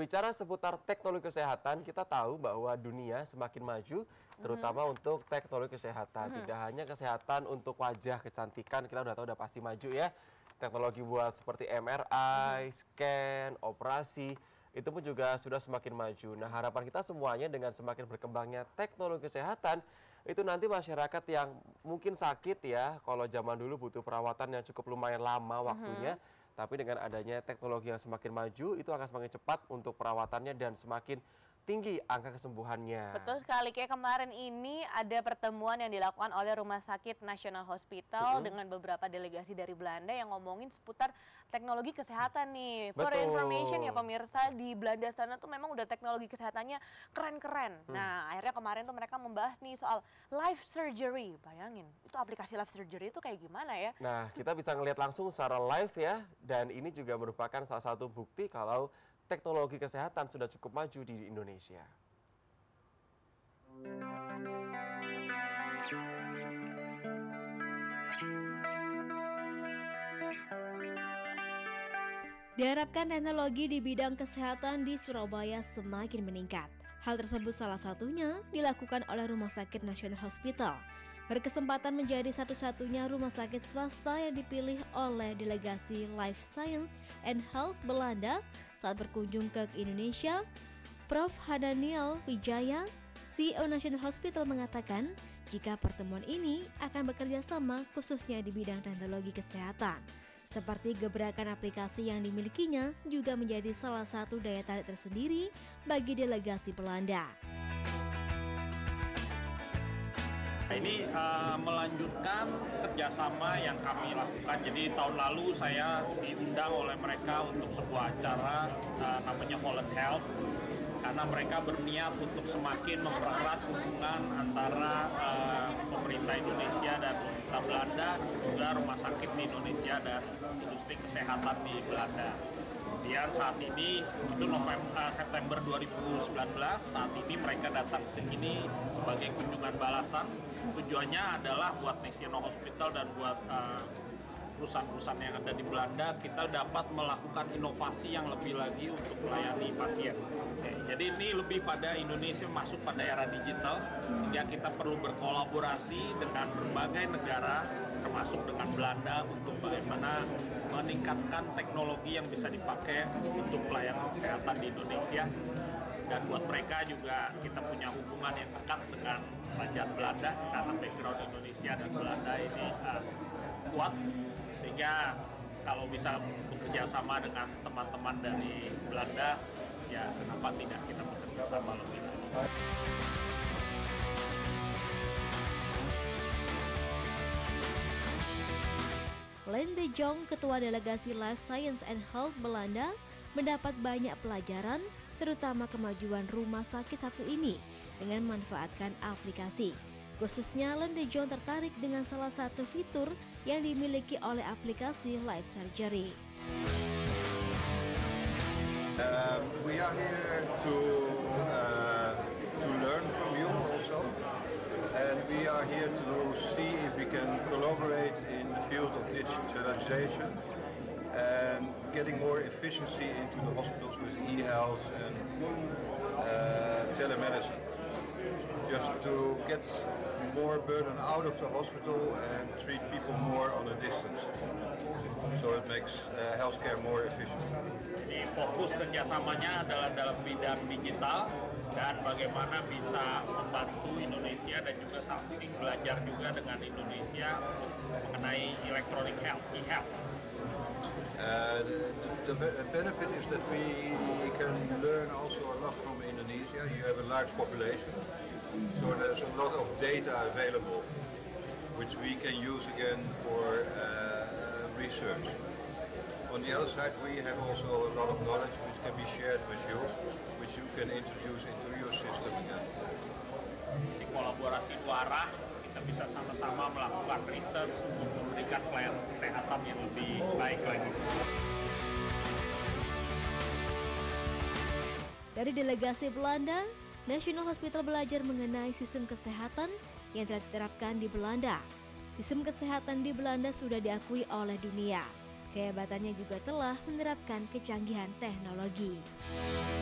Berbicara seputar teknologi kesehatan, kita tahu bahwa dunia semakin maju, terutama untuk teknologi kesehatan. Tidak hanya kesehatan untuk wajah, kecantikan, kita udah tahu udah pasti maju ya. Teknologi buat seperti MRI, scan, operasi, itu pun juga sudah semakin maju. Nah, harapan kita semuanya dengan semakin berkembangnya teknologi kesehatan, itu nanti masyarakat yang mungkin sakit ya, kalau zaman dulu butuh perawatan yang cukup lumayan lama waktunya, tapi dengan adanya teknologi yang semakin maju, itu akan semakin cepat untuk perawatannya dan semakin tinggi angka kesembuhannya. Betul sekali, kayak kemarin ini ada pertemuan yang dilakukan oleh Rumah Sakit National Hospital dengan beberapa delegasi dari Belanda yang ngomongin seputar teknologi kesehatan nih. For information ya pemirsa, di Belanda sana tuh memang udah teknologi kesehatannya keren-keren. Nah, akhirnya kemarin tuh mereka membahas nih soal live surgery. Bayangin, itu aplikasi live surgery itu kayak gimana ya? Nah, kita bisa ngelihat langsung secara live ya, dan ini juga merupakan salah satu bukti kalau teknologi kesehatan sudah cukup maju di Indonesia. Diharapkan teknologi di bidang kesehatan di Surabaya semakin meningkat. Hal tersebut salah satunya dilakukan oleh Rumah Sakit National Hospital. Berkesempatan menjadi satu-satunya rumah sakit swasta yang dipilih oleh delegasi Life Science and Health Belanda saat berkunjung ke Indonesia. Prof. Hadaniel Wijaya, CEO National Hospital mengatakan jika pertemuan ini akan bekerja sama khususnya di bidang teknologi kesehatan. Seperti gebrakan aplikasi yang dimilikinya juga menjadi salah satu daya tarik tersendiri bagi delegasi Belanda. Ini melanjutkan kerjasama yang kami lakukan. Jadi tahun lalu saya diundang oleh mereka untuk sebuah acara namanya Holland Health, karena mereka berniat untuk semakin mempererat hubungan antara pemerintah Indonesia dan pemerintah Belanda, juga rumah sakit di Indonesia dan industri kesehatan di Belanda. Kemudian saat ini itu September 2019, saat ini mereka datang ke sini sebagai kunjungan balasan. Tujuannya adalah buat National Hospital dan buat perusahaan-perusahaan yang ada di Belanda, kita dapat melakukan inovasi yang lebih lagi untuk melayani pasien. Jadi ini lebih pada Indonesia masuk pada era digital, sehingga kita perlu berkolaborasi dengan berbagai negara, termasuk dengan Belanda, untuk bagaimana meningkatkan teknologi yang bisa dipakai untuk pelayanan kesehatan di Indonesia. Dan buat mereka juga kita punya hubungan yang dekat dengan kerajaan Belanda, karena background Indonesia dan Belanda ini kuat, sehingga kalau bisa bekerja sama dengan teman-teman dari Belanda, ya kenapa tidak kita bekerja sama lebih lanjut. Len de Jong, Ketua Delegasi Life Science and Health Belanda, mendapat banyak pelajaran, terutama kemajuan rumah sakit satu ini dengan memanfaatkan aplikasi. Khususnya Len de Jong tertarik dengan salah satu fitur yang dimiliki oleh aplikasi Live Surgery. We are here to learn from you also, and we are here to see if we can collaborate in the field of digitalization and getting more efficiency into the hospitals with e-health and telemedicine, just to get more burden out of the hospital and treat people more on a distance, so it makes healthcare more efficient. Jadi fokus kerjasamanya adalah dalam bidang digital dan bagaimana bisa membantu Indonesia dan juga saling belajar juga dengan Indonesia mengenai electronic health, e-health. The benefit is that we can learn also a lot from Indonesia. You have a large population, so there's a lot of data available, which we can use again for research. On the other side, we have also a lot of knowledge which can be shared with you, which you can introduce into your system again. Di kolaborasi dua arah, kita bisa sama-sama melakukan research untuk memberikan pelayanan kesehatan yang lebih baik lagi. Dari delegasi Belanda, National Hospital belajar mengenai sistem kesehatan yang telah diterapkan di Belanda. Sistem kesehatan di Belanda sudah diakui oleh dunia. Kehebatannya juga telah menerapkan kecanggihan teknologi.